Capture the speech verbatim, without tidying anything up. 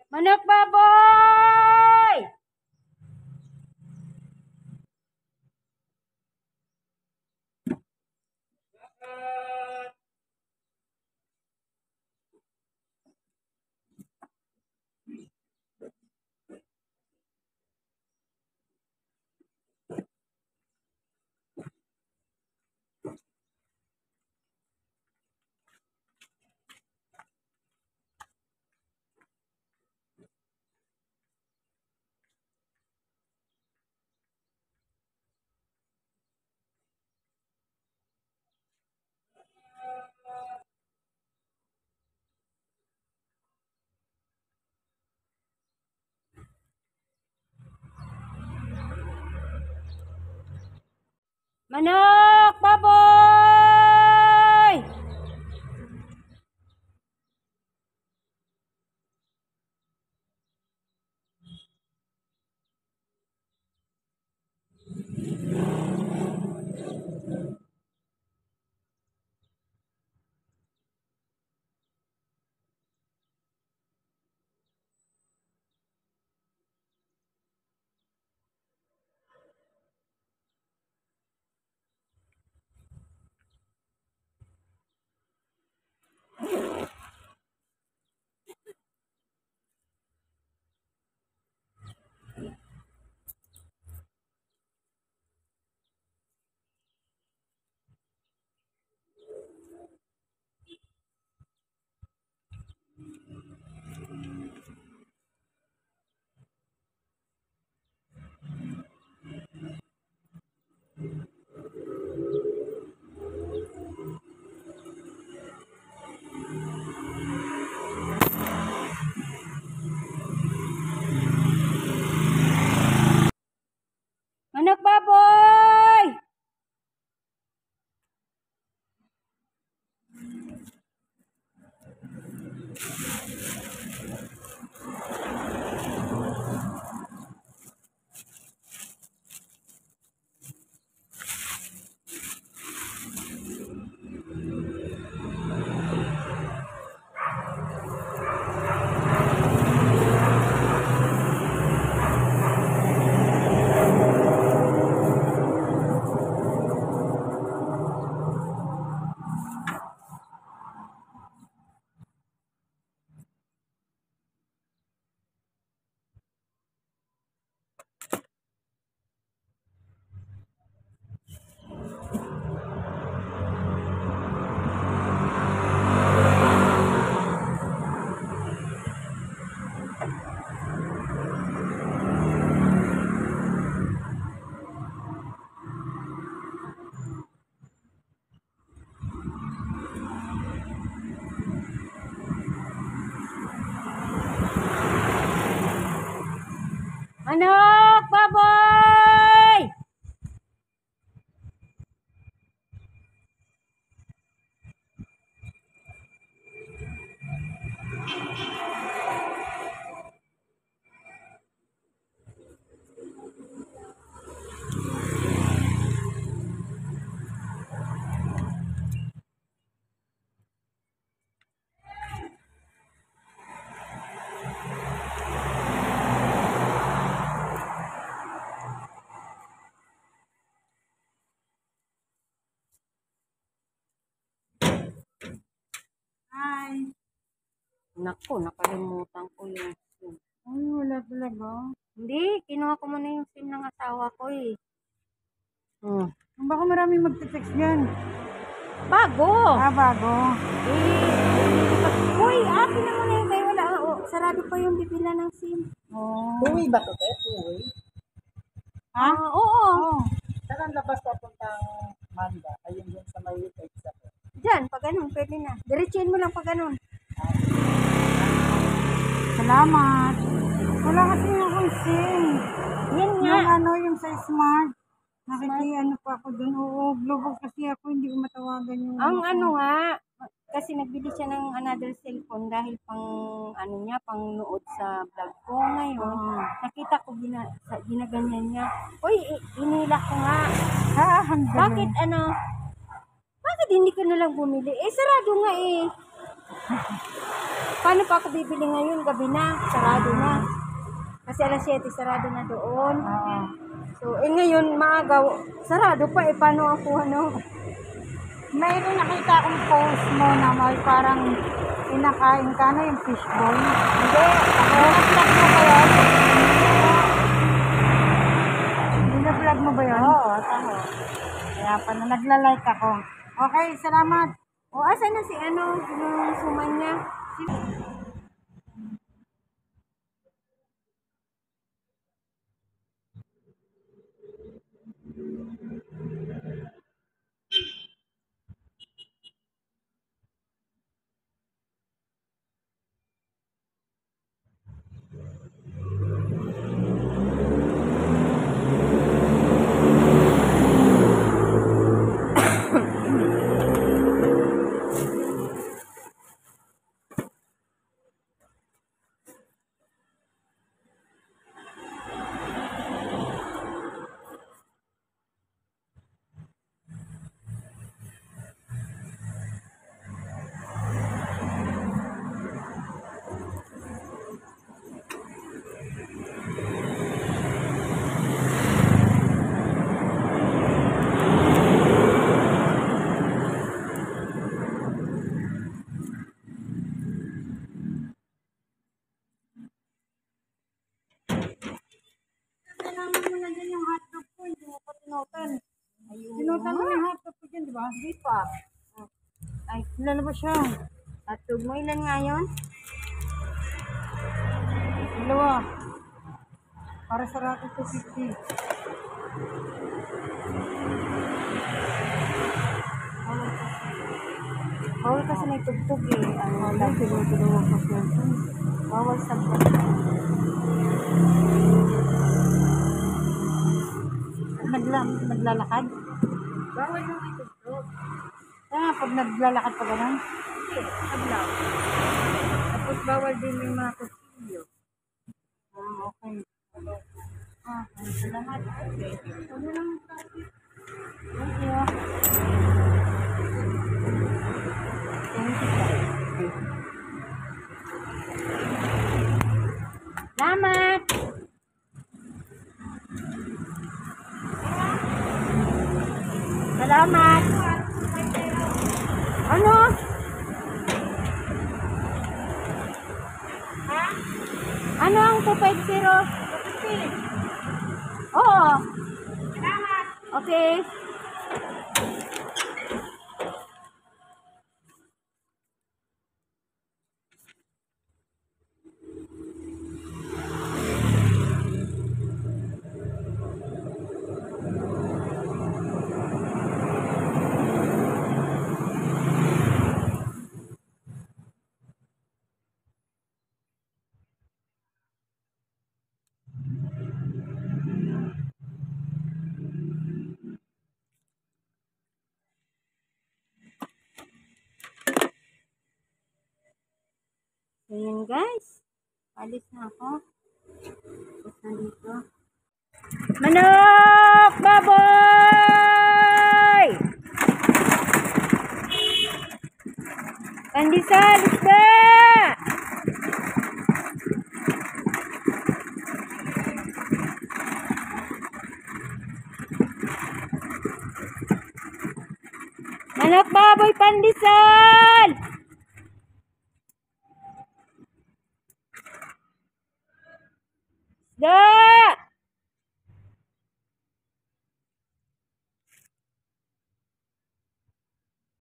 Manok baboy! Manok baboy! Manok baboy! Manok baboy! Hi. Naku, nakalimutan ko yung SIM. Ay, wala talaga. Hindi, kinuha ko muna yung SIM ng asawa ko eh. Hmm. Baka maraming magte-text yan. Bago! Ah, bago. Eh, uy, akin na muna yung kayo. Wala, oh, sarado pa yung bibila ng SIM. Oh. Two-way ba ito, te? Two-way? Ha? Ah, oo. Oh. Saan ang labas papuntang Manda? Ayun yun sa may exit. Diyan, pag ganun, pwede na. Diretsuhin mo lang pag ganun. Salamat. Wala kasi akong SIM. Yan nga. Yung ano, yung sa Smart. Nakiki, ano pa ako dun. Oo, global kasi ako. Hindi ko matawagan yung... Ang ano nga, kasi nagbili siya ng another cellphone dahil pang ano niya, pang nood sa vlog ko ngayon. Ah. Nakita ko gina, sa, ginaganyan niya. Uy, i- inila ko nga. Ah, ang galing. Bakit ano? Bakit hindi ko na lang bumili? Eh, sarado nga eh. Paano pa ako bibili ngayon? Gabi na, sarado na. Kasi alas siyete, sarado na doon. Oo. So, eh ngayon, maaga, sarado pa. Eh, paano ako, ano? Mayroon nakita akong post mo na may parang pinakain ka na yung fishball. Hindi, ako, vlog mo ba yun? Bina-vlog mo ba yun? Oo, tama. Kaya pala nagla-like ako. Okay, salamat. O, asan na si, ano, yung suman niya? Kailangan mo na dyan yung hotdog ko. Hindi mo pa tinutan. Ayun. Tinutan mo yung hotdog ko dyan, di ba? Hindi pa. Ay, lalabas siya. Atog mo, ilan nga yun? Dalawa. Para sa rato two fifty. Bawal kasi may tugtog eh. Ano, dahil tinutulungan ko siya. Bawal sa bata. Nagla naglalakad? Bawal yung may tugtog. Ah, pag naglalakad pa ganun? Hindi, sablaw. Tapos bawal din yung mga kusilyo. Ah, okay. Ah, salamat. Okay. Ano lang tayo? Thank you. Salamat! Salamat! Ano? Ha? Ano ang two fifty? Oo. Salamat! Okay. Ayan guys. Alis na ako. Tapos na dito. Manok! Baboy! Pandesal! Isda! Manok, baboy, pandesal! Isda!